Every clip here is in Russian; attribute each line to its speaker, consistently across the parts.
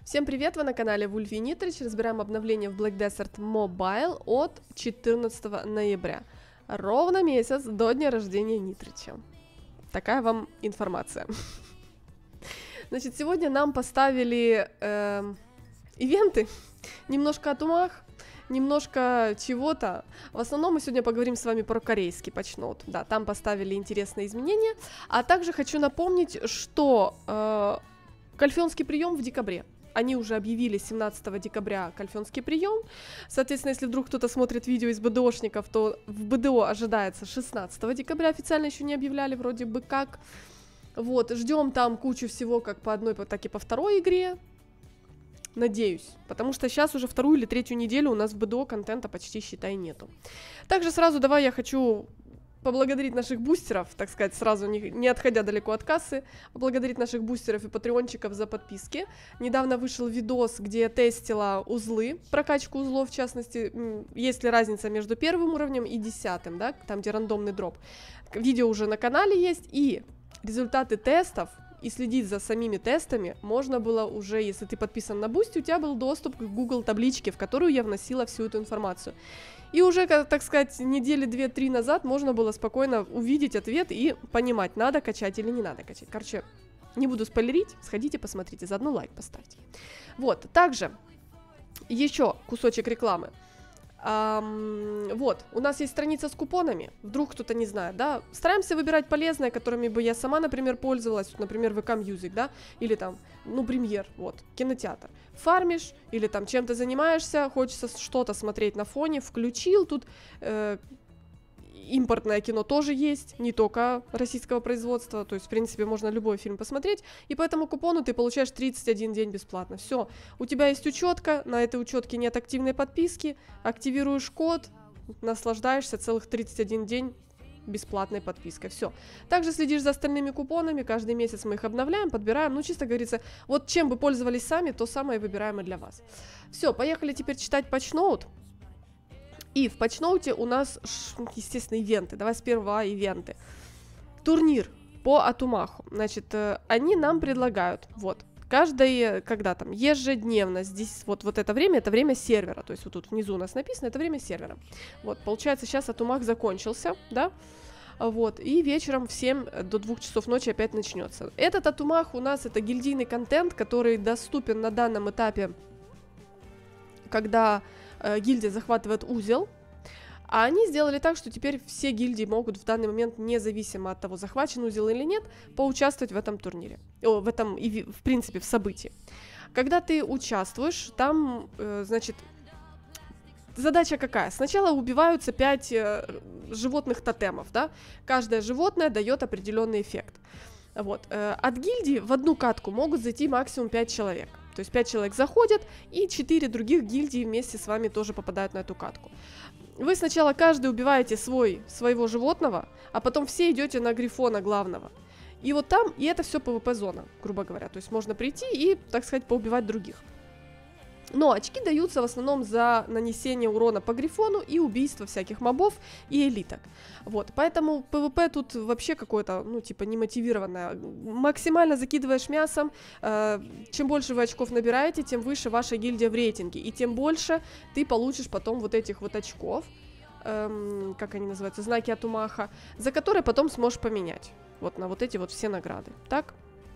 Speaker 1: Всем привет, вы на канале Wolfie Nitrich. Разбираем обновление в Black Desert Mobile от 14 ноября. Ровно месяц до дня рождения Нитрича. Такая вам информация. Значит, сегодня нам поставили ивенты. Немножко от умах, немножко чего-то. В основном мы сегодня поговорим с вами про корейский патчноут. Да, там поставили интересные изменения. А также хочу напомнить, что кальфионский прием в декабре. Они уже объявили 17 декабря кальфионский прием. Соответственно, если вдруг кто-то смотрит видео из БДОшников, то в БДО ожидается 16 декабря. Официально еще не объявляли вроде бы как. Вот, ждем там кучу всего как по одной, так и по второй игре. Надеюсь, потому что сейчас уже вторую или третью неделю у нас в БДО контента почти, считай, нету. Также сразу давай я хочу поблагодарить наших бустеров, так сказать, сразу не отходя далеко от кассы, поблагодарить наших бустеров и патреончиков за подписки. Недавно вышел видос, где я тестила узлы, прокачку узлов, в частности, есть ли разница между первым уровнем и 10-м, да, там, где рандомный дроп. Видео уже на канале есть, и результаты тестов, и следить за самими тестами можно было уже, если ты подписан на Бусти, у тебя был доступ к Google табличке, в которую я вносила всю эту информацию. И уже, так сказать, недели 2-3 назад можно было спокойно увидеть ответ и понимать, надо качать или не надо качать. Короче, не буду спойлерить, сходите, посмотрите, заодно лайк поставьте. Вот, также еще кусочек рекламы. Вот, у нас есть страница с купонами, вдруг кто-то не знает, да, стараемся выбирать полезные, которыми бы я сама, например, пользовалась, например, VK Music, да, или там, ну, премьер, вот, кинотеатр, фармишь, или там чем-то занимаешься, хочется что-то смотреть на фоне, включил, тут импортное кино тоже есть, не только российского производства, то есть, в принципе, можно любой фильм посмотреть, и по этому купону ты получаешь 31 день бесплатно. Все, у тебя есть учетка, на этой учетке нет активной подписки, активируешь код, наслаждаешься целых 31 день бесплатной подпиской. Все. Также следишь за остальными купонами, каждый месяц мы их обновляем, подбираем, ну, чисто говорится, вот чем бы пользовались сами, то самое выбираем и для вас. Все, поехали теперь читать патчноут. И в патчноуте у нас, естественно, ивенты. Давай сперва ивенты. Турнир по Атумаху. Значит, они нам предлагают, вот, каждое, когда там, ежедневно, здесь вот это время сервера. То есть вот тут внизу у нас написано, это время сервера. Вот, получается, сейчас Атумах закончился, да? Вот, и вечером в 7 до 2 часов ночи опять начнется. Этот Атумах у нас, это гильдийный контент, который доступен на данном этапе, когда гильдия захватывает узел, а они сделали так, что теперь все гильдии могут в данный момент, независимо от того, захвачен узел или нет, поучаствовать в этом турнире, в принципе, в событии. Когда ты участвуешь, там, значит, задача какая? Сначала убиваются 5 животных тотемов, да, каждое животное дает определенный эффект. Вот. От гильдии в одну катку могут зайти максимум 5 человек. То есть 5 человек заходят, и 4 других гильдии вместе с вами тоже попадают на эту катку. Вы сначала каждый убиваете своего животного, а потом все идете на грифона главного. И вот там, и это все PvP-зона, грубо говоря. То есть можно прийти и, так сказать, поубивать других. Но очки даются в основном за нанесение урона по грифону и убийство всяких мобов и элиток. Вот, поэтому PvP тут вообще какое-то, ну, типа, немотивированное. Максимально закидываешь мясом, чем больше вы очков набираете, тем выше ваша гильдия в рейтинге, и тем больше ты получишь потом вот этих вот очков, как они называются, знаки Атумаха, за которые потом сможешь поменять. Вот на вот эти вот все награды, так?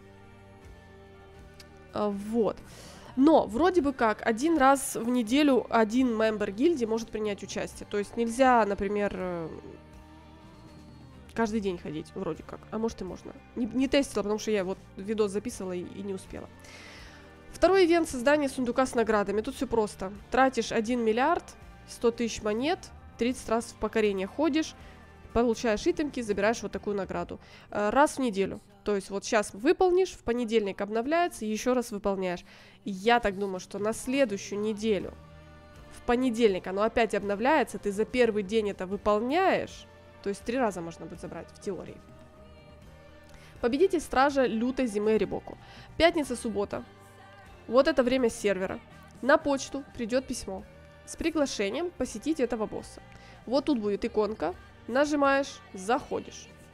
Speaker 1: Вот. Но вроде бы как один раз в неделю один мембер гильдии может принять участие. То есть нельзя, например, каждый день ходить, вроде как. А может и можно. Не тестила, потому что я вот видос записывала и не успела. Второй ивент — создание сундука с наградами. Тут все просто. Тратишь 1 миллиард, 100 тысяч монет, 30 раз в покорение ходишь, получаешь итемки, забираешь вот такую награду. Раз в неделю. То есть вот сейчас выполнишь, в понедельник обновляется, еще раз выполняешь. И я так думаю, что на следующую неделю, в понедельник оно опять обновляется, ты за первый день это выполняешь, то есть 3 раза можно будет забрать в теории. Победитель стража лютой зимы Рибоку. Пятница, суббота. Вот это время сервера. На почту придет письмо с приглашением посетить этого босса. Вот тут будет иконка, нажимаешь, заходишь.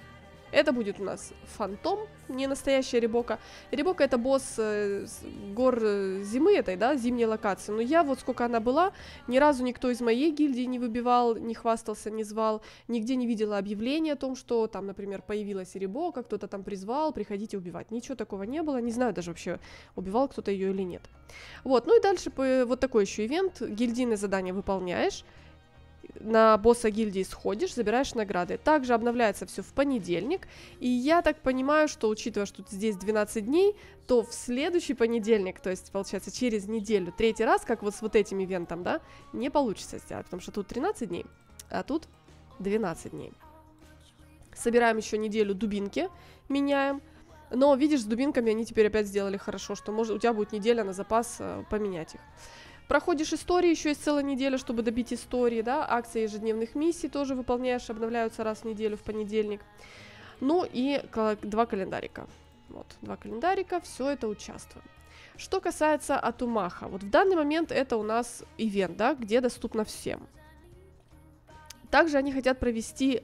Speaker 1: Это будет у нас Фантом, не настоящая Рибока. Рибока это босс гор зимы этой, да, зимней локации. Но я вот сколько она была, ни разу никто из моей гильдии не выбивал, не хвастался, не звал. Нигде не видела объявления о том, что там, например, появилась Рибока, кто-то там призвал, приходите убивать. Ничего такого не было, не знаю даже вообще, убивал кто-то ее или нет. Вот, ну и дальше вот такой еще ивент. Гильдийное задание выполняешь. На босса гильдии сходишь, забираешь награды. Также обновляется все в понедельник. И я так понимаю, что учитывая, что здесь 12 дней, то в следующий понедельник, то есть, получается, через неделю, третий раз, как вот с вот этим ивентом, да, не получится сделать, потому что тут 13 дней, а тут 12 дней. Собираем еще неделю дубинки, меняем. Но, видишь, с дубинками они теперь опять сделали хорошо, что может, у тебя будет неделя на запас поменять их. Проходишь истории, еще есть целая неделя, чтобы добить истории, да, акции ежедневных миссий тоже выполняешь, обновляются раз в неделю в понедельник. Ну и 2 календарика. Вот, 2 календарика, все это участвуем. Что касается Атумаха, вот в данный момент это у нас ивент, да, где доступно всем. Также они хотят провести,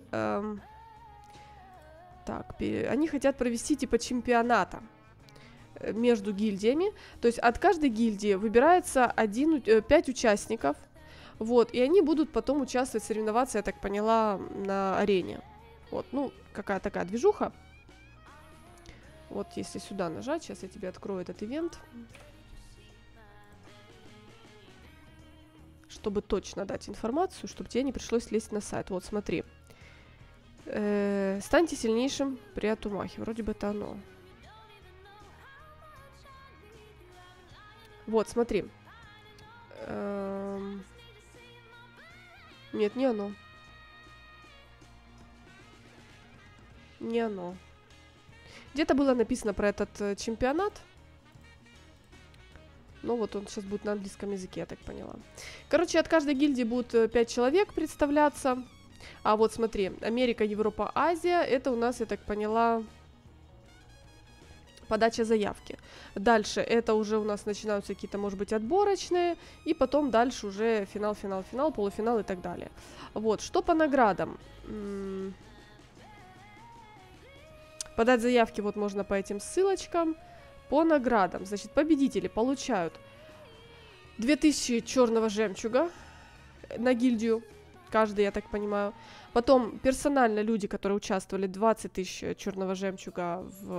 Speaker 1: они хотят провести типа чемпионата между гильдиями, то есть от каждой гильдии выбирается 5 участников, вот, и они будут потом участвовать, соревноваться, я так поняла, на арене. Вот, ну, какая такая движуха. Вот, если сюда нажать, сейчас я тебе открою этот ивент, чтобы точно дать информацию, чтобы тебе не пришлось лезть на сайт. Вот, смотри. Станьте сильнейшим при Атумахе, вроде бы это оно. Вот, смотри. Нет, не оно. Не оно. Где-то было написано про этот чемпионат. Но вот он сейчас будет на английском языке, я так поняла. Короче, от каждой гильдии будут 5 человек представляться. А вот смотри, Америка, Европа, Азия. Это у нас, я так поняла, подача заявки. Дальше это уже у нас начинаются какие-то, может быть, отборочные, и потом дальше уже финал, финал, финал, полуфинал и так далее. Вот, что по наградам? Подать заявки вот можно по этим ссылочкам. По наградам, значит, победители получают 2000 черного жемчуга на гильдию, каждый, я так понимаю. Потом персонально люди, которые участвовали, 20 тысяч черного жемчуга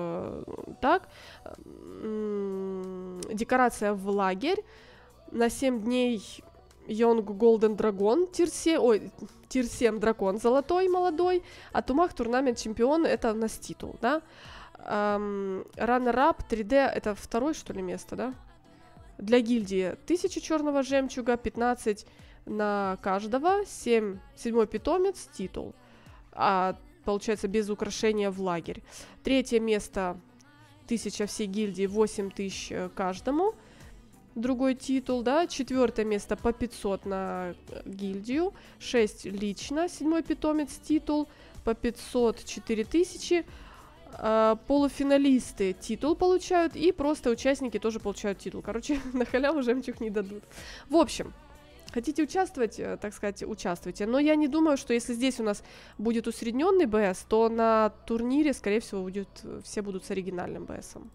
Speaker 1: декорация в лагерь. На 7 дней Young Golden Dragon, тир 7 дракон золотой, молодой. А Тумах турнамент чемпион, это у нас титул, да. Runner-up 3D, это второе, что ли, место, да? Для гильдии 1000 черного жемчуга, 15 на каждого, 7-й питомец, титул. Получается, без украшения в лагерь. Третье место 1000 всей гильдии, 8000 каждому. Другой титул, да. Четвертое место по 500 на гильдию. 6 лично, 7-й питомец, титул. По 500 4000. Полуфиналисты титул получают. И просто участники тоже получают титул. Короче, на халяву жемчуг не дадут. В общем, хотите участвовать, так сказать, участвуйте. Но я не думаю, что если здесь у нас будет усредненный БС, то на турнире, скорее всего, все будут с оригинальным БСом.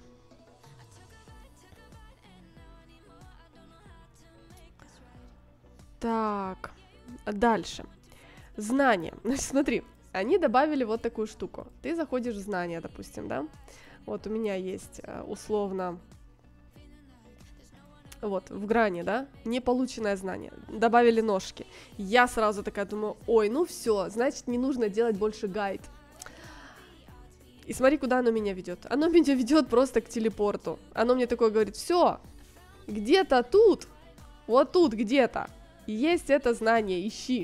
Speaker 1: Так, дальше. Знания. Значит, смотри, они добавили вот такую штуку. Ты заходишь в знания, допустим, да? Вот у меня есть условно... Вот, в грани, да, неполученное знание. Добавили ножки. Я сразу такая думаю, ой, ну все, значит, не нужно делать больше гайд. И смотри, куда оно меня ведет. Оно меня ведет просто к телепорту. Оно мне такое говорит, все, где-то тут, вот тут где-то есть это знание, ищи.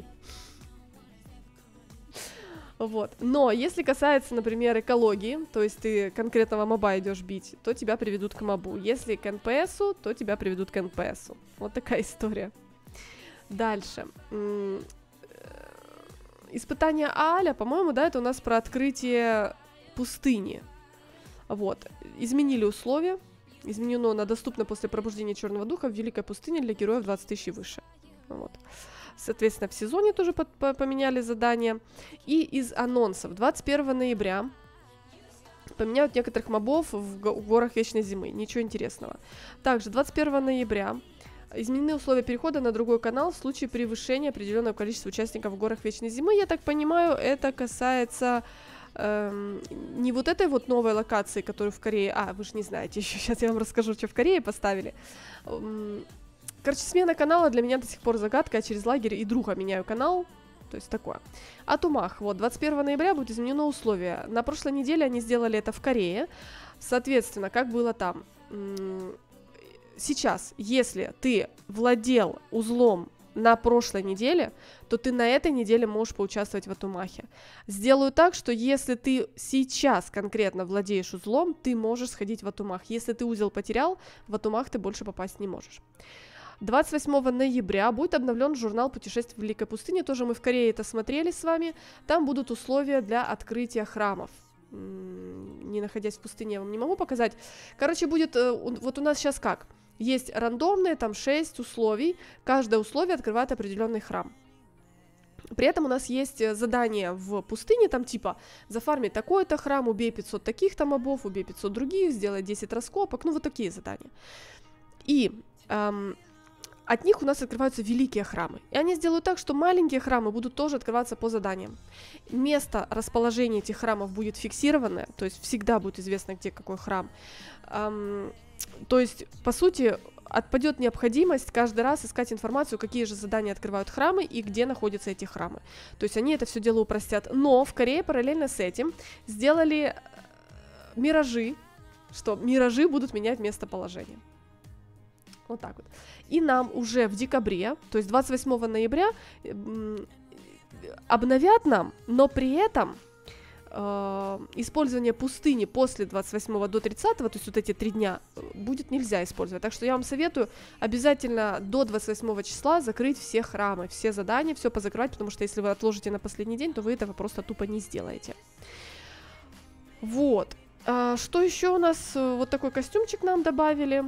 Speaker 1: Вот. Но если касается, например, экологии, то есть ты конкретного моба идешь бить, то тебя приведут к мобу. Если к НПСу, то тебя приведут к НПСу. Вот такая история. Дальше. Испытание Ааля, по-моему, да, это у нас про открытие пустыни. Вот. Изменили условия. Изменено на доступно после пробуждения черного духа в Великой пустыне для героев 20 тысяч и выше. Вот. Соответственно, в сезоне тоже поменяли задания. И из анонсов 21 ноября поменяют некоторых мобов в горах Вечной Зимы. Ничего интересного. Также 21 ноября изменены условия перехода на другой канал в случае превышения определенного количества участников в горах Вечной Зимы. Я так понимаю, это касается не вот этой вот новой локации, которую в Корее... вы же не знаете еще, сейчас я вам расскажу, что в Корее поставили. Короче, смена канала для меня до сих пор загадка, я через лагерь и друга меняю канал, то есть такое. О тумах, вот, 21 ноября будет изменено условие. На прошлой неделе они сделали это в Корее, соответственно, как было там. Сейчас, если ты владел узлом на прошлой неделе, то ты на этой неделе можешь поучаствовать в Атумахе. Сделаю так, что если ты сейчас конкретно владеешь узлом, ты можешь сходить в Атумах. Если ты узел потерял, в Атумах ты больше попасть не можешь. 28 ноября будет обновлен журнал «Путешествие в Великой пустыне». Тоже мы в Корее это смотрели с вами. Там будут условия для открытия храмов. Не находясь в пустыне, я вам не могу показать. Короче, будет... Вот у нас сейчас как? Есть рандомные, там 6 условий. Каждое условие открывает определенный храм. При этом у нас есть задание в пустыне, там типа зафармить такой-то храм, убей 500 таких-то мобов, убей 500 других, сделай 10 раскопок, ну вот такие задания. И от них у нас открываются великие храмы. И они сделают так, что маленькие храмы будут тоже открываться по заданиям. Место расположения этих храмов будет фиксированное, то есть всегда будет известно, где какой храм. То есть, по сути, отпадет необходимость каждый раз искать информацию, какие же задания открывают храмы и где находятся эти храмы. То есть они это все дело упростят. Но в Корее параллельно с этим сделали миражи, что миражи будут менять местоположение. Вот так вот. И нам уже в декабре, то есть 28 ноября, обновят нам, но при этом использование пустыни после 28 до 30, то есть вот эти 3 дня, будет нельзя использовать. Так что я вам советую обязательно до 28 числа закрыть все храмы, все задания, все позакрывать, потому что если вы отложите на последний день, то вы этого просто тупо не сделаете. Вот. Что еще у нас? Вот такой костюмчик нам добавили.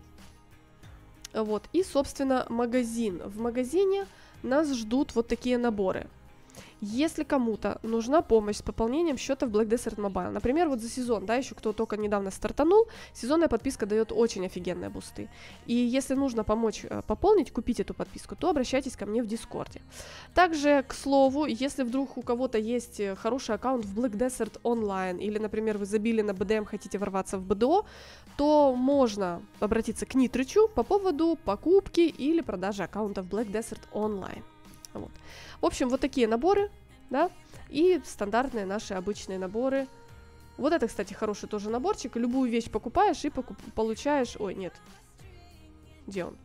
Speaker 1: Вот. И, собственно, магазин. В магазине нас ждут вот такие наборы. Если кому-то нужна помощь с пополнением счета в Black Desert Mobile, например, вот за сезон, да, еще кто только недавно стартанул, сезонная подписка дает очень офигенные бусты. И если нужно помочь пополнить, купить эту подписку, то обращайтесь ко мне в Дискорде. Также, к слову, если вдруг у кого-то есть хороший аккаунт в Black Desert Online, или, например, вы забили на BDM, хотите ворваться в БДО, то можно обратиться к Нитрычу по поводу покупки или продажи аккаунта в Black Desert Online. Вот. В общем, вот такие наборы, да, и стандартные наши обычные наборы. Вот это, кстати, хороший тоже наборчик. Любую вещь покупаешь и получаешь... Ой, нет. Где он?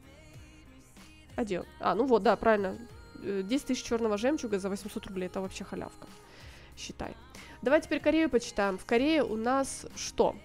Speaker 1: А где он? Ну вот, да, правильно. 10 тысяч черного жемчуга за 800 рублей. Это вообще халявка. Считай. Давай теперь Корею почитаем. В Корее у нас что?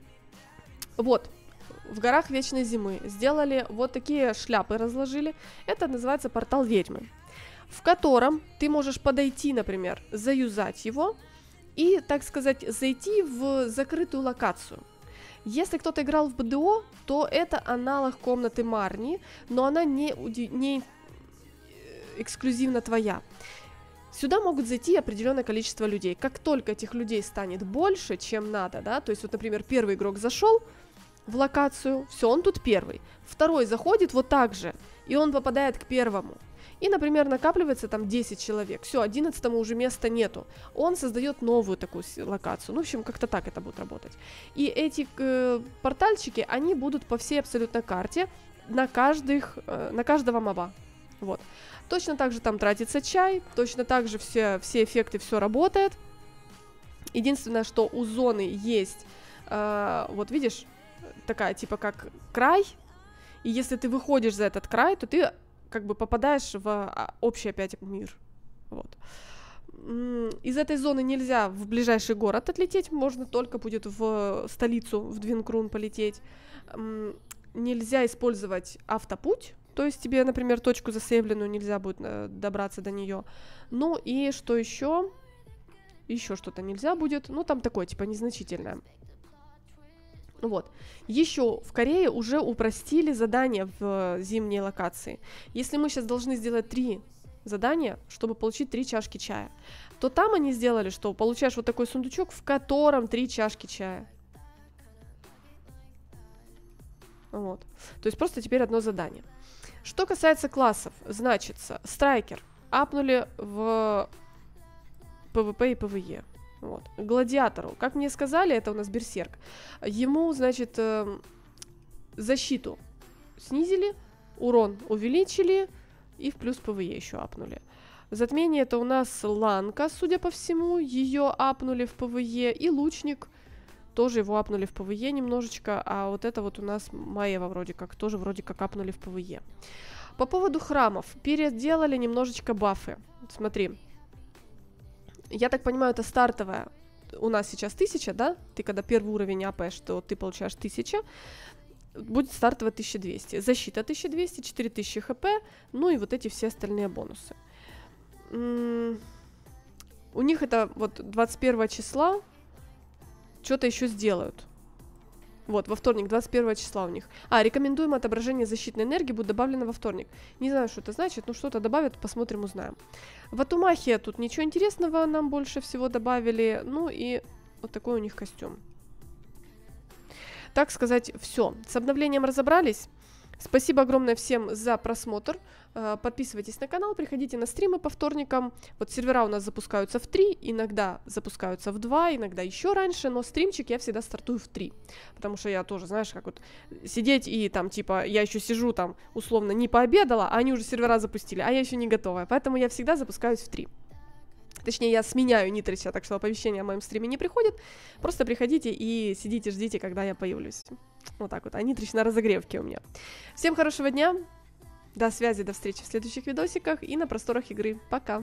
Speaker 1: Вот. В горах Вечной Зимы сделали вот такие шляпы, разложили. Это называется портал ведьмы, в котором ты можешь подойти, например, заюзать его и, так сказать, зайти в закрытую локацию. Если кто-то играл в БДО, то это аналог комнаты Марни, но она не эксклюзивно твоя. Сюда могут зайти определенное количество людей. Как только этих людей станет больше, чем надо, да, то есть вот, например, первый игрок зашел в локацию, все, он тут первый. Второй заходит вот так же, и он попадает к первому. И, например, накапливается там 10 человек. Все, 11-му уже места нету. Он создает новую такую локацию. Ну, в общем, как-то так это будет работать. И эти портальчики, они будут по всей абсолютно карте на каждого моба. Вот. Точно так же там тратится чай, точно так же все эффекты, все работает. Единственное, что у зоны есть, вот видишь, такая типа как край. И если ты выходишь за этот край, то ты как бы попадаешь в общий опять мир. Вот. Из этой зоны нельзя в ближайший город отлететь, можно только будет в столицу, в Двинкрун полететь. Нельзя использовать автопуть, то есть тебе, например, точку засейвленную нельзя будет добраться до нее. Ну и что еще? Еще что-то нельзя будет, ну там такое, типа незначительное. Вот. Еще в Корее уже упростили задания в зимней локации. Если мы сейчас должны сделать 3 задание, чтобы получить 3 чашки чая, то там они сделали, что получаешь вот такой сундучок, в котором 3 чашки чая. Вот. То есть просто теперь одно задание. Что касается классов, значится, страйкер апнули в ПВП и ПВЕ. Вот. Гладиатору, как мне сказали, это у нас берсерк, ему, значит, защиту снизили, урон увеличили и в плюс ПВЕ еще апнули. Затмение это у нас Ланка, судя по всему, ее апнули в ПВЕ, и лучник тоже его апнули в ПВЕ немножечко, а вот это вот у нас Маева вроде как апнули в ПВЕ. По поводу храмов, переделали немножечко бафы. Смотри, я так понимаю, это стартовая, у нас сейчас 1000, да? Ты когда первый уровень апаешь, то ты получаешь 1000, будет стартовая 1200, защита 1200, 4000 хп, ну и вот эти все остальные бонусы. У них это вот 21 числа что-то еще сделают. Вот, во вторник, 21 числа у них. Рекомендуемое отображение защитной энергии будет добавлено во вторник. Не знаю, что это значит, но что-то добавят, посмотрим, узнаем. В Атумахе тут ничего интересного нам больше всего добавили. Ну и вот такой у них костюм. Так сказать, все. С обновлением разобрались. Спасибо огромное всем за просмотр. Подписывайтесь на канал, приходите на стримы по вторникам. Вот сервера у нас запускаются в 3, иногда запускаются в 2, иногда еще раньше, но стримчик я всегда стартую в 3. Потому что я тоже, знаешь, как вот сидеть и там, типа, я еще сижу там, условно, не пообедала, а они уже сервера запустили, а я еще не готова. Поэтому я всегда запускаюсь в 3. Точнее, я сменяю Нитрича, так что оповещения о моем стриме не приходят. Просто приходите и сидите, ждите, когда я появлюсь. Вот так вот. А Нитрич на разогревке у меня. Всем хорошего дня. До связи, до встречи в следующих видосиках и на просторах игры. Пока!